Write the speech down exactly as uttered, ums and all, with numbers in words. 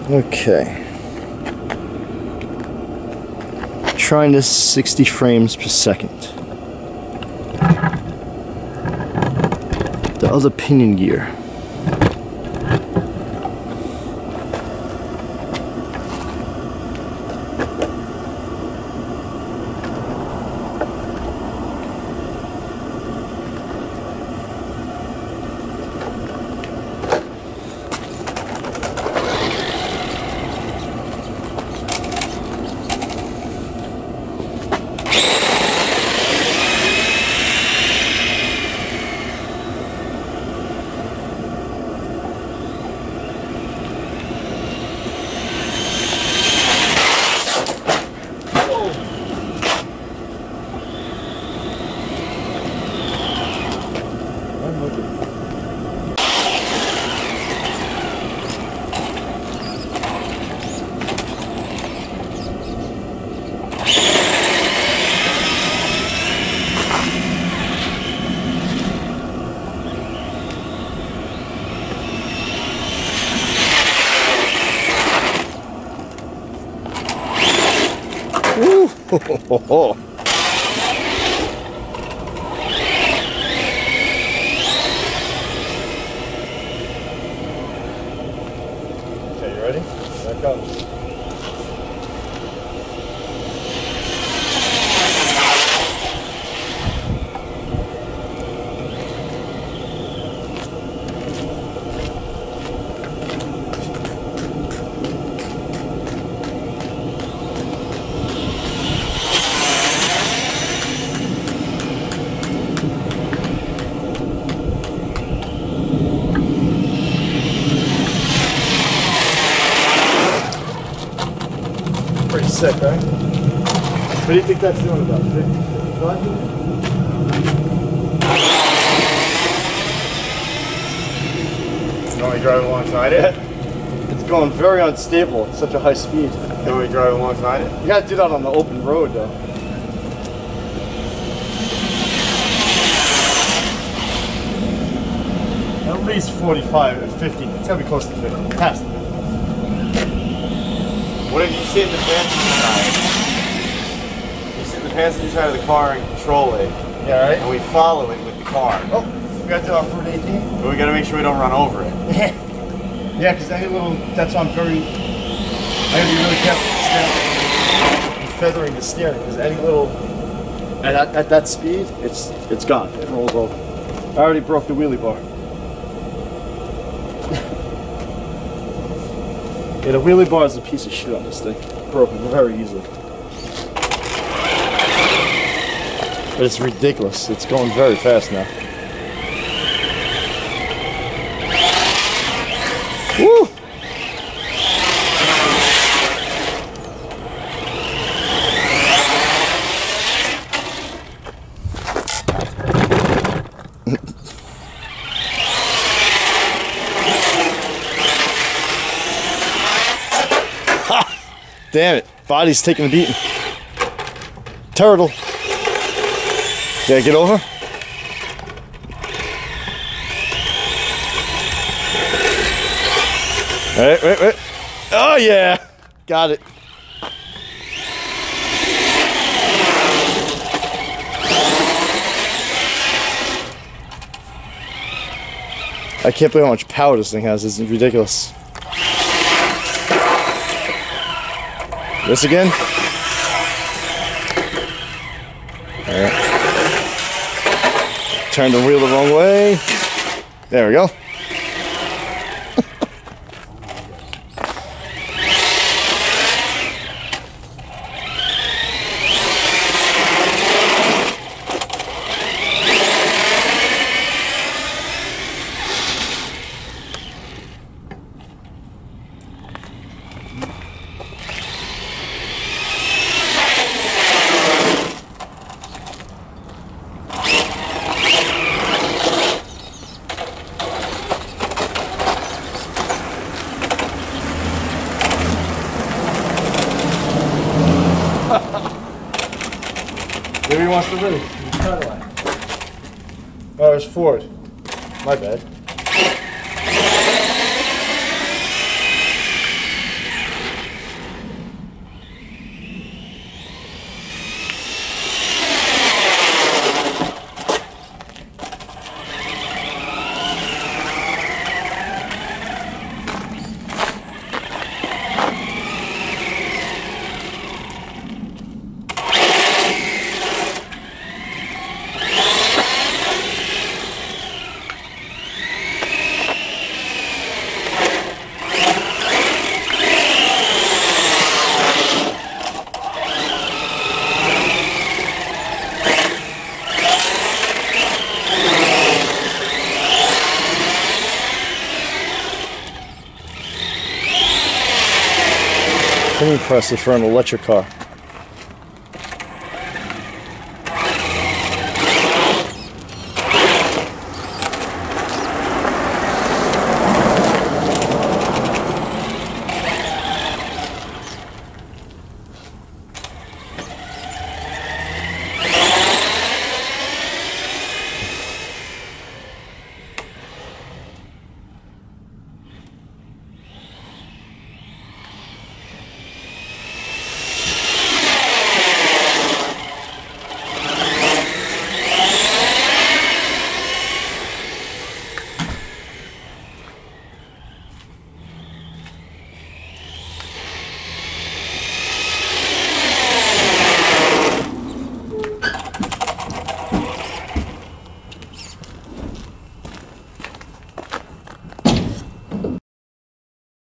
Okay. Trying this sixty frames per second. The other pinion gear. Woo! Ho, ho, ho, ho. Okay, you ready? Here it comes. Pretty sick, right? What do you think that's doing about? fifty, fifty-five? You want me to drive alongside it? It's going very unstable at such a high speed. You want me to drive alongside it? You gotta do that on the open road though. At least forty-five, fifty. It's gotta be close to fifty. It has to be. What if you sit in the passenger side? You sit in the passenger side of the car and control it. Yeah, right? And we follow it with the car. Oh, we gotta do it on Route eighteen? But we gotta make sure we don't run over it. Yeah, because any little, that's why I'm very, I gotta be really careful with feathering the steering, because any little, at, at, at that speed, it's it's gone. It rolls over. I already broke the wheelie bar. Yeah, the wheelie bar is a piece of shit on this thing. Broken very easily. But it's ridiculous. It's going very fast now. Woo! Damn it, body's taking a beating. Turtle. Yeah, get over. Wait, wait, wait. Oh yeah, got it. I can't believe how much power this thing has. It's ridiculous. This again. All right. Turn the wheel the wrong way. There we go. Maybe he wants to race. Oh, it's Ford. My bad. impressive for an electric car.